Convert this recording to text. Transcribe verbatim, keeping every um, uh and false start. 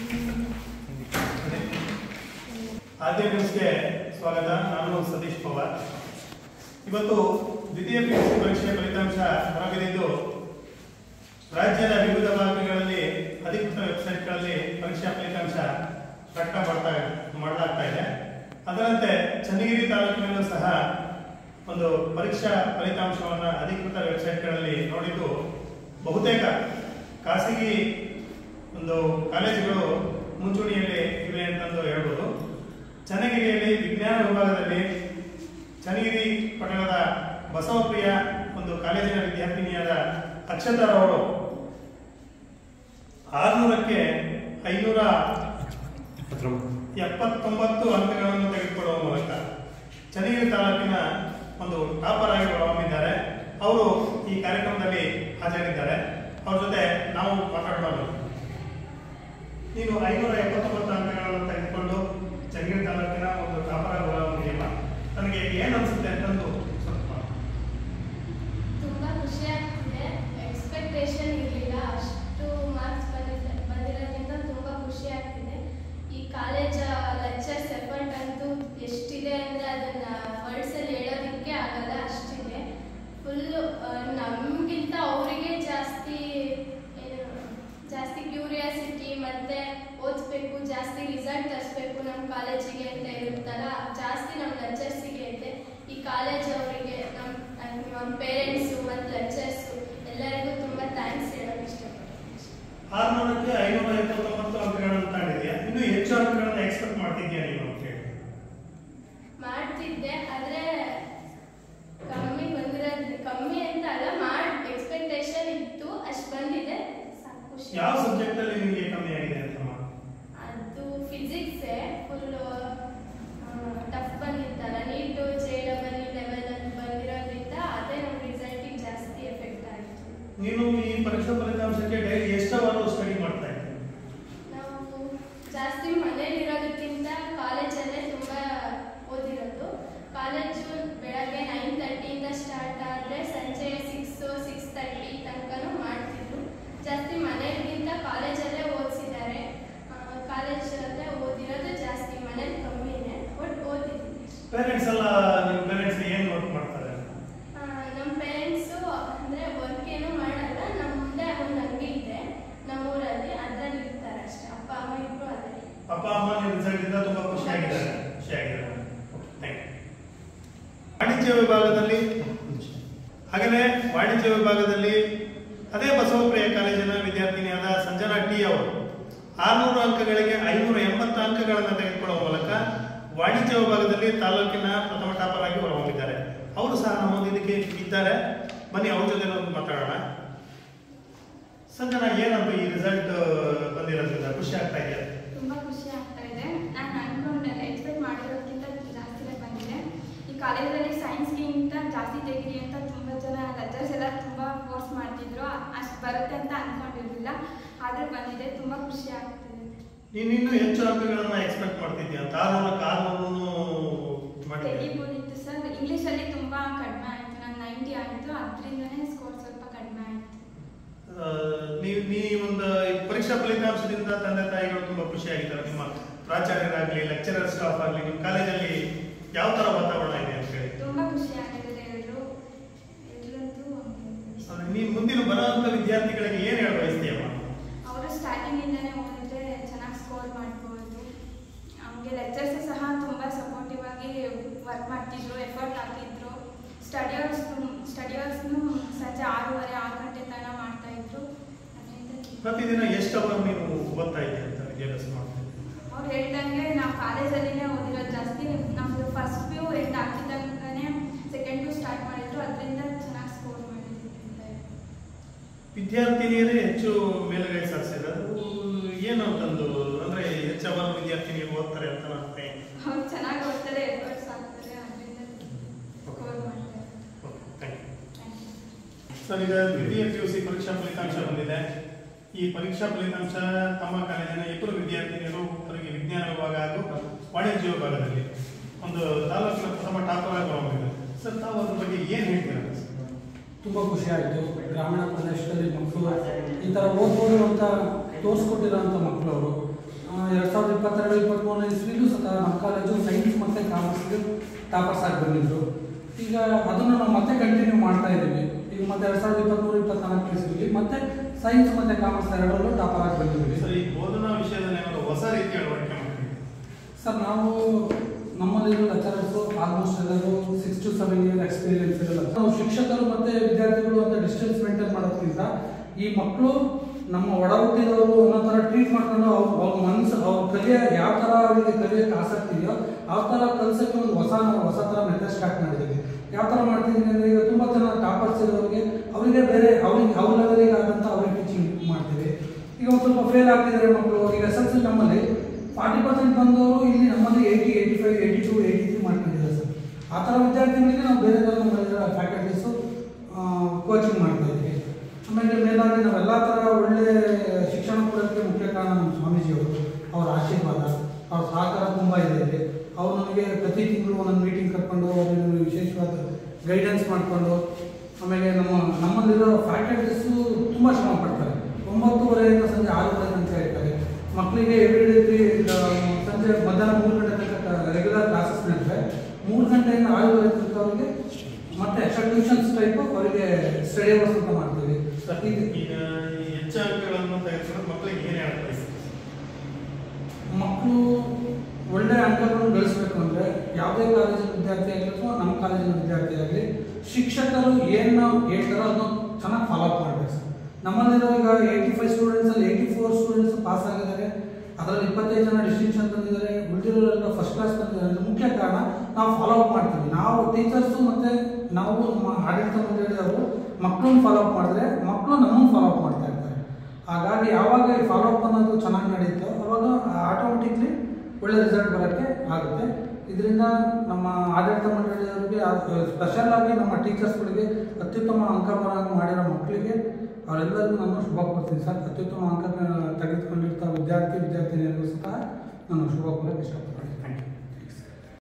ಆದ್ಯ ನ್ಯೂಸ್ಗೆ ಸ್ವಾಗತ. ನಾನು ಸತೀಶ್ ಪವಾರ್. ಇವತ್ತು ದ್ವಿತೀಯ ಪಿಯುಸಿ ಪರೀಕ್ಷೆಯ ಫಲಿತಾಂಶ ಹೊರಬಿದ್ದಿದ್ದು ರಾಜ್ಯದ ವಿವಿಧ ಭಾಗಗಳಲ್ಲಿ ಅಧಿಕೃತ ವೆಬ್ಸೈಟ್ಗಳಲ್ಲಿ ಪರೀಕ್ಷಾ ಫಲಿತಾಂಶ ಪ್ರಕಟ ಮಾಡ್ತಾ ಮಾಡಲಾಗ್ತಾ ಇದೆ. ಅದರಂತೆ ಚನ್ನಗಿರಿ ತಾಲೂಕಿನಲ್ಲೂ ಸಹ ಒಂದು ಪರೀಕ್ಷಾ ಫಲಿತಾಂಶವನ್ನು ಅಧಿಕೃತ ವೆಬ್ಸೈಟ್ಗಳಲ್ಲಿ ನೋಡಿದ್ದು ಬಹುತೇಕ ಖಾಸಗಿ ಒಂದು ಕಾಲೇಜುಗಳು ಮುಂಚೂಣಿಯಲ್ಲಿ ಇವೆ ಅಂತಂದು ಹೇಳ್ಬೋದು. ಚನ್ನಗಿರಿಯಲ್ಲಿ ವಿಜ್ಞಾನ ವಿಭಾಗದಲ್ಲಿ ಚನ್ನಗಿರಿ ಪಟ್ಟಣದ ಬಸವಪ್ರಿಯ ಒಂದು ಕಾಲೇಜಿನ ವಿದ್ಯಾರ್ಥಿನಿಯಾದ ಅಕ್ಷತಾರ್ ಅವರು ಆರುನೂರಕ್ಕೆ ಐನೂರ ಎಪ್ಪತ್ತೊಂಬತ್ತು ಅಂಕಗಳನ್ನು ತೆಗೆದುಕೊಳ್ಳುವ ಮೂಲಕ ಚನ್ನಗಿರಿ ತಾಲೂಕಿನ ಒಂದು ಟಾಪರ್ ಆಗಿ ಹೊರಹೊಮ್ಮಿದ್ದಾರೆ. ಅವರು ಈ ಕಾರ್ಯಕ್ರಮದಲ್ಲಿ ಹಾಜರಿದ್ದಾರೆ. ಅವ್ರ ಜೊತೆ ನಾವು ಮಾತಾಡೋಣ. ನೀನು ಐನೂರ ಎಪ್ಪತ್ತೊಂಬತ್ತು ಅಂಕಗಳನ್ನು ತೆಗೆದುಕೊಂಡು ಚನ್ನಗಿರಿ ತಾಲೂಕಿನ ಒಂದು ಟಾಪರ್ ಆಗಿ ಹೊರಹೊಮ್ಮಿದೆಯಲ್ಲ, ನನಗೆ ಏನು ಅನ್ಸುತ್ತೆ ಅಂತಂದು ಸ್ವಲ್ಪ. ತುಂಬಾ ಖುಷಿ ಆಗ್ತಿದೆ. ಎಕ್ಸ್ಪೆಕ್ಟೇಷನ್ ಇರಲಿಲ್ಲ, ಅಷ್ಟು ಮಾರ್ಕ್ಸ್ ಬಂದಿದೆ ಬಂದಿರೋದ್ರಿಂದ ತುಂಬಾ ಖುಷಿ ಆಗ್ತಿದೆ. ಈ ಕಾಲೇಜ್ ಲೆಕ್ಚರ್ಸ್ ಎಫರ್ಟ್ ಅಂತೂ ಎಷ್ಟಿದೆ ಅಂದರೆ ಅದನ್ನ ವರ್ಡ್ಸ್ ಅಲ್ಲಿ ಹೇಳೋದಕ್ಕೆ ಆಗಲ್ಲ, ಅಷ್ಟಿದೆ. ಫುಲ್ಲು ನಮಗಿಂತ ಅವರಿಗೆ ಜಾಸ್ತಿ ಜಾಸ್ತಿ ಕ್ಯೂರಿಯಾಸಿಟಿ ಮತ್ತೆ ಓದಿಸ್ಬೇಕು, ಜಾಸ್ತಿ ರಿಸಲ್ಟ್ ತರಿಸ್ಬೇಕು ನಮ್ಮ ಕಾಲೇಜಿಗೆ ಅಂತ ಇರುತ್ತಲ್ಲ, ಜಾಸ್ತಿ ನಮ್ಮ ಲೆಕ್ಚರ್ಸಿಗೆ ಐತೆ. ಈ ಕಾಲೇಜ್ ಅವರಿಗೆ ನಮ್ಮ ನಮ್ಮ ಪೇರೆಂಟ್ಸು ಮತ್ತು ಲೆಕ್ಚರ್ಸು ಎಲ್ಲರಿಗೂ ತುಂಬ ಥ್ಯಾಂಕ್ಸ್ ಹೇಳೋಕೆ ಇಷ್ಟಪಡ್ತೀನಿ. ಆರುನೂರಕ್ಕೆ ಐನೂರ ಎಪ್ಪತ್ತೊಂಬತ್ತು ಅಂಕಗಳನ್ನು ತಾಂಡಿದ್ಯಾ. ಇನ್ನೂ ಹೆಚ್ಚು ಅಂಕಗಳನ್ನು ಎಕ್ಸ್ಪೆಕ್ಟ್ ಮಾಡ್ತಿದ್ಯಾ ನೀನು ಅಂತ ಹೇಳಿ? ಮಾಡ್ತಿದ್ದೆ, ಆದರೆ ಕಮ್ಮಿ ಬಂದಿರೋದು ಕಮ್ಮಿ ಅಂತ ಅಲ್ಲ, ಮಾಡಿ ಎಕ್ಸ್ಪೆಕ್ಟೇಷನ್ ಇತ್ತು, ಅಷ್ಟು ಬಂದಿದೆ. ಖುಷಿ. ಯಾವ ಸಬ್ಜೆಕ್ಟ್ ಅಲ್ಲಿ ನಿಮಗೆ ಕಮ್ಮಿ ಆಗಿದೆ ಅಂತ? ಅದು ಫಿಸಿಕ್ಸ್ ಫುಲ್ ಟಫ್ ಬಂದಿತ್ತಲ್ಲ, ನೀಟು ಜೆ ಡಬಲ್ ಲೆವೆಲ್ ಅಂತ ಬಂದಿರೋದ್ರಿಂದ ಅದೇ ನಮ್ಮ ರಿಸಲ್ಟಿಗೆ ಜಾಸ್ತಿ ಎಫೆಕ್ಟ್ ಆಯಿತು. ನೀನು ಈ ಪರೀಕ್ಷಾ ಫಲಿತಾಂಶಕ್ಕೆ ಡೈಲಿ ಎಷ್ಟು ಅವರ್ ಸ್ಟಡಿ ಮಾಡ್ತಾ ಇದ್ದೀವಿ? ನಾವು ಜಾಸ್ತಿ ಮನೇಲಿರೋದಕ್ಕಿಂತ ಕಾಲೇಜಲ್ಲೇ ತುಂಬ ಓದಿರೋದು. ಕಾಲೇಜು ಬೆಳಗ್ಗೆ ನೈನ್ ತರ್ಟಿಯಿಂದ ಸ್ಟಾರ್ಟ್ ಆದರೆ ಸಂಜೆ ಸಿಕ್ಸು ಸಿಕ್ಸ್ ತರ್ಟಿ ತನಕನೂ ಮಾಡ್ತಿದ್ರು. ಜಾಸ್ತಿ ಮನೆಗಿಂತ ಕಾಲೇಜಲ್ಲೇ ಓದಿಸಿದ್ದಾರೆ. ಕಾಲೇಜಲ್ಲೇ ಓದಿರೋದು ಜಾಸ್ತಿ, ಮನೇಲಿ ಕಮ್ಮಿನೇ, ಬಟ್ ಓದಿದ್ದೀನಿ. ಪೇರೆಂಟ್ಸ್ ಎಲ್ಲ ನಿಮ್ಮ ಪೇರೆಂಟ್ಸ್ ಏನು ವರ್ಕ್ ಮಾಡ್ತಾರೆ? ನಮ್ಮ ಪೇರೆಂಟ್ಸು ಅಂದರೆ ವರ್ಕ್ ಏನೂ ಮಾಡಲ್ಲ. ನಮ್ಮ ಮುಂದೆ ಒಂದು ಅಂಗಡಿ ಇದೆ ನಮ್ಮೂರಲ್ಲಿ, ಅದರಲ್ಲಿ ಇರ್ತಾರೆ ಅಷ್ಟೇ. ಅಪ್ಪ ಅಮ್ಮ ಇಬ್ಬರು ಅದೇ. ಅಪ್ಪ ಅಮ್ಮ ನಿಮ್ಮ ರಿಸಲ್ಟ್ ಇಂದ ತುಂಬಾ ಖುಷಿಯಾಗಿದ್ದಾರೆ. ಖುಷಿಯಾಗಿದ್ದಾರೆ. Thank you. ವಾಣಿಜ್ಯ ವಿಭಾಗದಲ್ಲಿ ಹಾಗೆಯೇ ವಾಣಿಜ್ಯ ವಿಭಾಗದಲ್ಲಿ ಅದೇ ಬಸವಪ್ರಿಯ ಕಾಲೇಜಿನ ವಿದ್ಯಾರ್ಥಿನಿಯಾದ ಸಂಜನಾ ಟಿ ಅವರು ಆರುನೂರು ಅಂಕಗಳಿಗೆ ಐನೂರ ಎಂಬತ್ತು ಅಂಕಗಳನ್ನು ತೆಗೆದುಕೊಳ್ಳುವ ಮೂಲಕ ವಾಣಿಜ್ಯ ವಿಭಾಗದಲ್ಲಿ ತಾಲೂಕಿನ ಪ್ರಥಮ ಟಾಪರ್ ಆಗಿ ಹೊರಹೊಮ್ಮಿದ್ದಾರೆ. ಅವರು ಸಹ ನಮ್ಮೊಂದಿಗೆ ಇದ್ದಾರೆ. ಬನ್ನಿ ಅವ್ರ ಜೊತೆ ಮಾತಾಡೋಣ. ಸಂಜನಾ, ಏನಂತ ಈ ರಿಸಲ್ಟ್ ಬಂದಿರೋದ್ರಿಂದ ಖುಷಿ ಆಗ್ತಾ ಇದೆಯಾ? ತುಂಬ ಖುಷಿ ಆಗ್ತಾ ಇದೆ. ನಾನು ಅನ್ಕೊಂಡೆಲ್ಲ ಎಕ್ಸ್ಪೆಕ್ಟ್ ಮಾಡಿರೋದಕ್ಕಿಂತ ಜಾಸ್ತಿನೇ ಬಂದಿದೆ. ಈ ಕಾಲೇಜಲ್ಲಿ ಸೈನ್ಸ್ಗಿಂತ ಜಾಸ್ತಿ ತೆಗೀರಿ ಅಂತ ತುಂಬ ಜನ ಲೆಕ್ಚರ್ಸ್ ಎಲ್ಲ ತುಂಬ ಫೋರ್ಸ್ ಮಾಡ್ತಿದ್ರು. ಅಷ್ಟು ಬರುತ್ತೆ ಅಂತ ಅಂದ್ಕೊಂಡಿರಲಿಲ್ಲ, ಆದರೆ ಬಂದಿದೆ. ತುಂಬ ಖುಷಿ ಆಗ್ತಿದೆ. ನೀನು ಇನ್ನೂ ಹೆಚ್ಚು ಅಂಕಗಳನ್ನು ಎಕ್ಸ್ಪೆಕ್ಟ್ ಮಾಡ್ತಿದ್ಯಾ ಅಂತ? ಆರುನೂರಕ್ಕೆ ಆರುನೂರು ತೆಗಿಬೋದಿತ್ತು ಸರ್. ಇಂಗ್ಲೀಷಲ್ಲಿ ತುಂಬ ಕಡಿಮೆ ಆಯಿತು, ನಾನು ನೈಂಟಿ ಆಯಿತು, ಅದರಿಂದನೇ ಸ್ಕೋರ್ ಸ್ವಲ್ಪ ಕಡಿಮೆ ಆಯಿತು. ನೀವು ನೀ ಒಂದು ಪರೀಕ್ಷಾ ಫಲಿತಾಂಶದಿಂದ ತಂದೆ ತಾಯಿಗಳು ತುಂಬಾ ಖುಷಿಯಾಗಿದ್ದಾರೆ. ನಿಮ್ಮ ಪ್ರಾಚಾರ್ಯರಾಗಲಿ ಲೆಕ್ಚರರ್ ಸ್ಟಾಫ್ ಆಗಲಿ ನಿಮ್ಮ ಕಾಲೇಜಲ್ಲಿ ಯಾವ ತರ ವಾತಾವರಣ ಇದೆ ಅಂತ ಹೇಳಿ? ತುಂಬಾ ಖುಷಿ ಆಗಿದೆ. ಎಲ್ಲರೂ ಎಲ್ಲರಂತೂ ನೀನು ಮುಂದಿನ ಬರುವಂತ ವಿದ್ಯಾರ್ಥಿಗಳಿಗೆ ಏನು ಹೇಳ ಬಯಸ್ತೀಯಮ್ಮ? ಅವರು ಸ್ಟಾರ್ಟಿಂಗ್ ಇಂದಾನೆ ಓದಿದ್ರೆ ಚೆನ್ನಾಗಿ ಸ್ಕೋರ್ ಮಾಡ್ಬೋದು. ನಮಗೆ ಲೆಕ್ಚರ್ಸ್ ಸಹ ತುಂಬಾ ಸಪೋರ್ಟಿವ್ ಆಗಿ ವರ್ಕ್ ಮಾಡ್ತಿದ್ರು, ಎಫರ್ಟ್ ಹಾಕಿದ್ರು. ಸ್ಟಡಿ ಅವರ್ಸ್ ಸ್ಟಡಿ ಅವರ್ಸ್ನು ಸಂಜೆ ಆರೂವರೆ ಆರು ಗಂಟೆ ತನಕ ಮಾಡ್ತಾ ಇದ್ರು. ಪ್ರತಿದಿನ ಎಷ್ಟು ಅವರ್ ನೀವು ಓದ್ತಾ ಇದ್ದೀರಿ ಅಂತ ವಿದ್ಯಾಭ್ಯಾಸ ಮಾಡ್ತೀವಿ? ಅವ್ರು ಹೇಳ್ದಂಗೆ ನಾವು ಕಾಲೇಜಲ್ಲಿನೇ ಓದಿರೋದು ಜಾಸ್ತಿ. ನಮ್ದು ಫಸ್ಟ್ ಪಿ ಯು ಎಂಡ್ ಆಗ್ತಿದ್ದಂಗೆ ಸೆಕೆಂಡ್ ಪಿ ಯು ಸ್ಟಾರ್ಟ್ ಮಾಡಿದ್ರು, ಅದರಿಂದ ಚೆನ್ನಾಗಿ ಸ್ಕೋರ್ ಮಾಡಿದ್ರು. ವಿದ್ಯಾರ್ಥಿನಿಯರೇ ಹೆಚ್ಚು ಮೇಲುಗೈ ಸಾಧಿಸಿರೋದು ಏನು ಅಂತಂದು ಅಂದ್ರೆ ಹೆಚ್ಚು ಅವರ್ ವಿದ್ಯಾರ್ಥಿನಿಯರು ಓದ್ತಾರೆ ಅಂತ ಅರ್ಥ ಏನು? ಅವ್ರು ಚೆನ್ನಾಗಿ ಓದ್ತಾರೆ, ಎಫರ್ಟ್ಸ್ ಹಾಕ್ತಾರೆ, ಅದರಿಂದ ಸ್ಕೋರ್ ಮಾಡ್ತಾರೆ. ಸರ್, ಈಗ ದ್ವಿತೀಯ ಪಿ ಯು ಸಿ ಪರೀಕ್ಷಾ ಫಲಿತಾಂಶ ಬಂದಿದೆ. ಈ ಪರೀಕ್ಷಾ ಫಲಿತಾಂಶ ತಮ್ಮ ಕಾಲೇಜಿನ ಇಬ್ಬರು ವಿದ್ಯಾರ್ಥಿನಿಯರು ಅವರಿಗೆ ವಿಜ್ಞಾನ ವಿಭಾಗ ಹಾಗೂ ವಾಣಿಜ್ಯ ವಿಭಾಗದಲ್ಲಿ ಒಂದು ತಾಲೂಕಿನ ಪ್ರಥಮ ಟಾಪರ್ ಆಗಿ ಹೊರಹೊಮ್ಮಿದ್ದಾರೆ. ಸರ್, ತಾವು ಅದ್ರ ಬಗ್ಗೆ ಏನು ಹೇಳ್ತೀರಾ? ತುಂಬ ಖುಷಿ ಆಯಿತು. ಗ್ರಾಮೀಣ ಪ್ರದೇಶದಲ್ಲಿ ಮಕ್ಕಳು ಈ ಥರ ಓದ್ಬೋದು ಅಂತ ತೋರಿಸ್ಕೊಟ್ಟಿರೋಂಥ ಮಕ್ಕಳು ಅವರು ಎರಡು ಇಪ್ಪತ್ತ್ಮೂರನೇ ಇಸ್ವಿಲೂ ಸಹ ನಮ್ಮ ಕಾಲೇಜು ಸೈನ್ಸ್ ಮತ್ತು ಕಾಮರ್ಸ್ಗೆ ಟಾಪರ್ಸ್ ಆಗಿ ಬಂದಿದ್ರು. ಈಗ ಅದನ್ನು ನಾವು ಮತ್ತೆ ಕಂಟಿನ್ಯೂ ಮಾಡ್ತಾ ಇದ್ದೀವಿ. ಈಗ ಮತ್ತೆ ಎರಡು ಸಾವಿರದ ಇಪ್ಪತ್ತ್ಮೂರು ಇಪ್ಪತ್ತ್ನಾಲ್ಕು ಇಸ್ವಿಲಿ ಮತ್ತೆ ಸೈನ್ಸ್ ಮತ್ತು ಕಾಮರ್ಸ್ ಎರಡರಲ್ಲೂ ಟಾಪರ್ ಆಗಿ ಬಂದಿದ್ದೀವಿ. ಸರ್, ಈ ಬೋಧನಾ ವಿಷಯದಲ್ಲಿ ಏನಾದರೂ ಹೊಸ ರೀತಿ ಅಳವಡಿಕೆ ಮಾಡ್ತೀವಿ ಸರ್? ನಾವು ನಮ್ಮಲ್ಲಿರೋ ಲೆಕ್ಚರರ್ಸು ಆಲ್ಮೋಸ್ಟ್ ಎಲ್ಲರೂ six to seven year experience ಇರಲ್ಲ. ನಾವು ಶಿಕ್ಷಕರು ಮತ್ತು ವಿದ್ಯಾರ್ಥಿಗಳು ಅಂತ ಡಿಸ್ಟೆನ್ಸ್ ಮೇಂಟೈನ್ ಮಾಡೋದ್ಕಿಂತ ಈ ಮಕ್ಕಳು ನಮ್ಮ ಒಡ ಹುಟ್ಟಿದವರು ಅನ್ನೋ ಥರ ಟ್ರೀಟ್ ಮಾಡ್ಕೊಂಡು ಅವ್ರ ಅವ್ರ ಮನಸ್ಸು ಅವ್ರ ಕಲಿಯ ಯಾವ ಥರ ಅವರಿಗೆ ಕಲಿಯೋಕ್ಕೆ ಆಸಕ್ತಿ ಇದೆಯೋ ಆ ಥರ ಕಲಿಸೋಕ್ಕೆ ಒಂದು ಹೊಸ ಹೊಸ ಥರ ಮೆಥಡ್ ಸ್ಟಾರ್ಟ್ ಮಾಡಿದ್ದೀವಿ. ಯಾವ ಥರ ಮಾಡ್ತಿದ್ದೀನಿ ಅಂದರೆ, ಈಗ ತುಂಬ ಜನ ಟಾಪರ್ಸ್ ಇರೋರಿಗೆ ಅವರಿಗೆ ಬೇರೆ ಅವ್ರಿಗೆ ಅವ್ರ ಲೆವೆಲಿಗೆ ಆದಂಥ ಅವ್ರಿಗೆ ಟೀಚಿಂಗ್ ಮಾಡ್ತೀವಿ. ಈಗ ಒಂದು ಸ್ವಲ್ಪ ಫೇಲ್ ಆಗ್ತಿದ್ದಾರೆ ಮಕ್ಕಳು. ಈಗ ಎಸ್ ಎಲ್ ಸಿ ನಮ್ಮಲ್ಲಿ ಫಾರ್ಟಿ ಪರ್ಸೆಂಟ್ ಬಂದವರು ಇಲ್ಲಿ ನಮ್ಮಲ್ಲಿ eighty eighty five eighty two eighty three ಮಾಡ್ಕೊಂಡಿದ್ದಾರೆ ಸರ್. ಆ ಥರ ವಿದ್ಯಾರ್ಥಿಗಳಿಗೆ ನಾವು ಬೇರೆ ಥರ ನಮ್ಮಲ್ಲಿರೋ ಫ್ಯಾಕಲ್ಟೀಸು ಕೋಚಿಂಗ್ ಮಾಡ್ತಾ ಇದ್ದೀವಿ. ಆಮೇಲೆ ಮೇಲಾಗಿ ನಾವೆಲ್ಲ ಥರ ಒಳ್ಳೆ ಶಿಕ್ಷಣ ಕೊಡೋಕ್ಕೆ ಮುಖ್ಯ ಕಾರಣ ನಮ್ಮ ಸ್ವಾಮೀಜಿಯವರು, ಅವರ ಆಶೀರ್ವಾದ, ಅವ್ರ ಸಹಕಾರ ತುಂಬ ಇದೆ. ಅವ್ರು ನಮಗೆ ಪ್ರತಿ ತಿಂಗಳು ಒಂದೊಂದು ಮೀಟಿಂಗ್ ಕರ್ಕೊಂಡು ಅವ್ರಿಗೆ ವಿಶೇಷವಾದ ಗೈಡೆನ್ಸ್ ಮಾಡಿಕೊಂಡು, ಆಮೇಲೆ ನಮ್ಮ ನಮ್ಮಲ್ಲಿರೋ ಫ್ಯಾಕಲ್ಟೀಸು ತುಂಬ ಶ್ರಮ ಪಡ್ತಾರೆ. ಒಂಬತ್ತುವರೆಯಿಂದ ಸಂಜೆ ಆರೂವರೆ ತನಕ ಇರ್ತಾರೆ. ಮಕ್ಕಳಿಗೆ ಎವ್ರಿ ಡೇ ಸಂಜೆ ಮಧ್ಯಾಹ್ನ ಮೂರು ಗಂಟೆ ತನಕ ರೆಗ್ಯುಲರ್ ಕ್ಲಾಸಸ್ ನಡೆದರೆ ಮೂರು ಗಂಟೆಯಿಂದ ಆರೂವರೆ ತನಕ ಅವರಿಗೆ ಮತ್ತೆ ಎಕ್ಸ್ಟ್ರಾ ಟ್ಯೂಷನ್ಸ್ ಟೈಪ್ ಅವರಿಗೆ ಸ್ಟಡಿ ಅವರ್ಸ್ ಅಂತ ಮಾಡ್ತೀವಿ. ಈಗ ಈ ಹೆಚ್ಚು ಅಂಕಗಳನ್ನು ತೆಗೆದುಕೊಂಡು ಮಕ್ಕಳಿಗೆ ಏನು ಹೇಳಕ್ ಬಯಸ್ತೀವಿ? ಮಕ್ಕಳು ಒಳ್ಳೆ ಅಂಕಗಳನ್ನು ಗಳಿಸಬೇಕು ಅಂದರೆ ಯಾವುದೇ ಕಾಲೇಜಿನ ವಿದ್ಯಾರ್ಥಿ ಆಗಲಿ ಅಥವಾ ನಮ್ಮ ಕಾಲೇಜಿನ ವಿದ್ಯಾರ್ಥಿ ಆಗಲಿ ಶಿಕ್ಷಕರು ಏನು ಹೇಳ್ತಾರೋ ಅದನ್ನು ಚೆನ್ನಾಗಿ ಫಾಲೋ ಅಪ್ ಮಾಡಬೇಕು ಸರ್. ನಮ್ಮಲ್ಲಿರೋ ಈಗ ಏಯ್ಟಿ ಫೈವ್ ಸ್ಟೂಡೆಂಟ್ಸಲ್ಲಿ ಏಯ್ಟಿ ಫೋರ್ ಸ್ಟೂಡೆಂಟ್ಸ್ ಪಾಸ್ ಆಗಿದ್ದಾರೆ. ಅದರಲ್ಲಿ ಇಪ್ಪತ್ತೈದು ಜನ ಡಿಸ್ಟಿಂಕ್ಷನ್ ತಂದಿದ್ದಾರೆ. ಉಳಿದಿರೋರೆಲ್ಲ ಫಸ್ಟ್ ಕ್ಲಾಸ್ ತಂದಿದ್ದಾರೆ. ಅಂದರೆ ಮುಖ್ಯ ಕಾರಣ ನಾವು ಫಾಲೋ ಅಪ್ ಮಾಡ್ತೀವಿ. ನಾವು ಟೀಚರ್ಸು ಮತ್ತು ನಾವು ನಮ್ಮ ಆಡಳಿತ ಮಂಡಳಿಯವರು ಮಕ್ಕಳನ್ನ ಫಾಲೋ ಅಪ್ ಮಾಡಿದ್ರೆ ಮಕ್ಕಳು ನಮ್ಮನ್ನು ಫಾಲೋ ಅಪ್ ಮಾಡ್ತಾ ಇರ್ತಾರೆ. ಹಾಗಾಗಿ ಯಾವಾಗ ಈ ಫಾಲೋ ಅಪ್ ಅನ್ನೋದು ಚೆನ್ನಾಗಿ ನಡೆಯುತ್ತೋ ಅವಾಗ ಆಟೋಮೆಟಿಕ್ಲಿ ಒಳ್ಳೆ ರಿಸಲ್ಟ್ ಬರೋಕ್ಕೆ ಆಗುತ್ತೆ. ಇದರಿಂದ ನಮ್ಮ ಆಡಳಿತ ಮಂಡಳಿಯವರಿಗೆ ಸ್ಪೆಷಲ್ ಆಗಿ ನಮ್ಮ ಟೀಚರ್ಸ್ಗಳಿಗೆ ಅತ್ಯುತ್ತಮ ಅಂಕ ಬರೋಂಗೆ ಮಾಡಿರೋ ಮಕ್ಕಳಿಗೆ ಅವರೆಲ್ಲರಿಗೂ ನಾನು ಶುಭ ಕೋರ್ತೀನಿ ಸರ್. ಅತ್ಯುತ್ತಮ ಅಂಕ ತೆಗೆದುಕೊಂಡಿರ್ತಾ ವಿದ್ಯಾರ್ಥಿ ವಿದ್ಯಾರ್ಥಿನಿಯರಿಗೂ ಸಹ ನಾನು ಶುಭ ಕೋರಕ್ಕೆ ಇಷ್ಟಪಡ್ತೀನಿ.